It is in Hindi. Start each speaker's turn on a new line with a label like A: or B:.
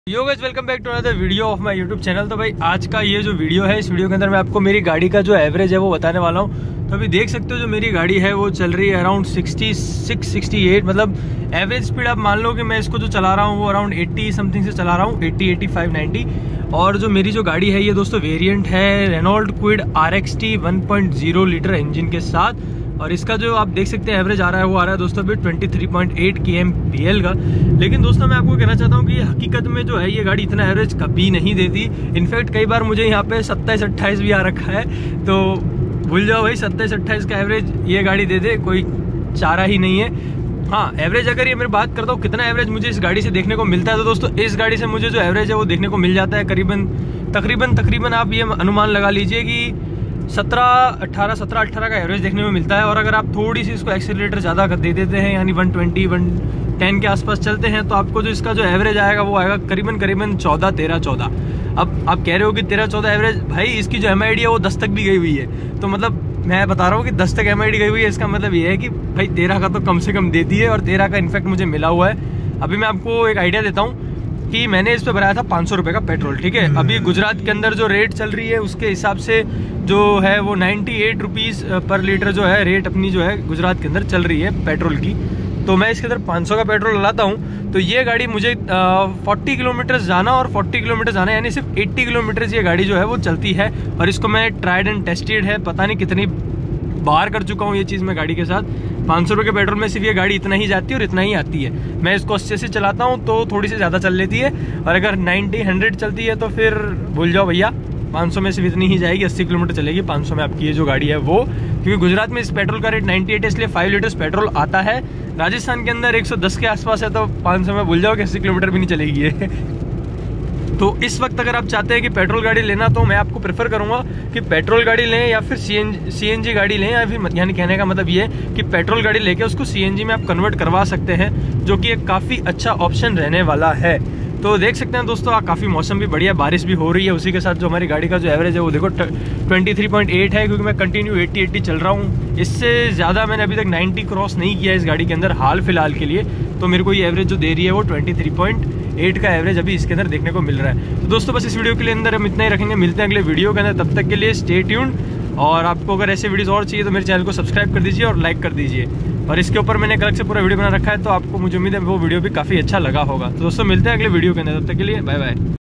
A: Yo guys welcome back to another video of my YouTube channel. तो भाई आज का ये जो वीडियो है, इस वीडियो के अंदर मैं आपको मेरी गाड़ी का जो एवरेज है वो बताने वाला हूँ। तो अभी देख सकते हो जो मेरी गाड़ी है वो चल रही है अराउंड 66-68, मतलब एवरेज स्पीड आप मान लो कि मैं इसको जो चला रहा हूँ वो अराउंड 80 समथिंग से चला रहा हूँ, 80, 85, 90। और जो मेरी जो गाड़ी है ये दोस्तों वेरिएंट है Renault Kwid RXT 1.0 litre engine के साथ। और इसका जो आप देख सकते हैं एवरेज आ रहा है वो आ रहा है दोस्तों अभी 23.8 kmpl का। लेकिन दोस्तों मैं आपको कहना चाहता हूँ कि हकीकत में जो है ये गाड़ी इतना एवरेज कभी नहीं देती। इनफैक्ट कई बार मुझे यहाँ पे 27-28 भी आ रखा है, तो भूल जाओ भाई 27-28 का एवरेज ये गाड़ी दे दे, कोई चारा ही नहीं है। हाँ, एवरेज अगर ये मैं बात करता हूँ कितना एवरेज मुझे इस गाड़ी से देखने को मिलता है, तो दोस्तों इस गाड़ी से मुझे जो एवरेज है वो देखने को मिल जाता है तकरीबन आप ये अनुमान लगा लीजिए कि 17-18 का एवरेज देखने में मिलता है। और अगर आप थोड़ी सी इसको एक्सीलरेटर ज़्यादा दे देते हैं, यानी 120-110 के आसपास चलते हैं, तो आपको जो इसका जो एवरेज आएगा वो आएगा करीबन 13-14। अब आप कह रहे हो कि 13-14 एवरेज, भाई इसकी जो MID है वो 10 तक भी गई हुई है। तो मतलब मैं बता रहा हूँ कि 10 तक MID गई हुई है, इसका मतलब ये है कि भाई 13 का तो कम से कम देती है, और 13 का इनफैक्ट मुझे मिला हुआ है। अभी मैं आपको एक आइडिया देता हूँ कि मैंने इस पे भराया था 500 रुपये का पेट्रोल, ठीक है। अभी गुजरात के अंदर जो रेट चल रही है उसके हिसाब से जो है वो 98 रुपीज़ पर लीटर जो है रेट अपनी जो है गुजरात के अंदर चल रही है पेट्रोल की। तो मैं इसके अंदर 500 का पेट्रोल लगाता हूँ, तो ये गाड़ी मुझे 40 किलोमीटर जाना और 40 किलोमीटर जाना, यानी सिर्फ 80 किलोमीटर ये गाड़ी जो है वो चलती है। और इसको मैं ट्राइड एंड टेस्टेड है, पता नहीं कितनी बाहर कर चुका हूँ ये चीज़ मैं गाड़ी के साथ। 500 रुपये के पेट्रोल में सिर्फ ये गाड़ी इतना ही जाती है और इतना ही आती है। मैं इसको 80 से चलाता हूँ तो थोड़ी सी ज़्यादा चल लेती है, और अगर 90-100 चलती है तो फिर भूल जाओ भैया, 500 में सिर्फ इतनी ही जाएगी, 80 किलोमीटर चलेगी 500 में आपकी ये जो गाड़ी है वो। क्योंकि गुजरात में इस पेट्रोल का रेट 98 है, इसलिए 5 लीटर्स पेट्रोल आता है। राजस्थान के अंदर 110 के आसपास है, तो 500 में भूल जाओ कि 80 किलोमीटर भी नहीं चलेगी ये। तो इस वक्त अगर आप चाहते हैं कि पेट्रोल गाड़ी लेना, तो मैं आपको प्रेफर करूंगा कि पेट्रोल गाड़ी लें या फिर CNG गाड़ी लें, या फिर यानी कहने का मतलब ये कि पेट्रोल गाड़ी लेके उसको CNG में आप कन्वर्ट करवा सकते हैं, जो कि एक काफ़ी अच्छा ऑप्शन रहने वाला है। तो देख सकते हैं दोस्तों काफ़ी मौसम भी बढ़िया, बारिश भी हो रही है, उसी के साथ जो हमारी गाड़ी का जो एवरेज है वो देखो 23.8 है, क्योंकि मैं कंटिन्यू 80 चल रहा हूँ। इससे ज़्यादा मैंने अभी तक 90 क्रॉस नहीं किया इस गाड़ी के अंदर हाल फिलहाल के लिए। तो मेरे को ये एवरेज जो दे रही है वो 23.8 का एवरेज अभी इसके अंदर देखने को मिल रहा है। तो दोस्तों बस इस वीडियो के लिए अंदर हम इतना ही रखेंगे, मिलते हैं अगले वीडियो के अंदर, तब तक के लिए स्टे ट्यून्ड। और आपको अगर ऐसे वीडियोस और चाहिए तो मेरे चैनल को सब्सक्राइब कर दीजिए और लाइक कर दीजिए। और इसके ऊपर मैंने अलग से पूरा वीडियो बना रखा है, तो आपको मुझे उम्मीद है वो वीडियो भी काफ़ी अच्छा लगा होगा। तो दोस्तों मिलते हैं अगले वीडियो के अंदर, तब तक के लिए बाय बाय।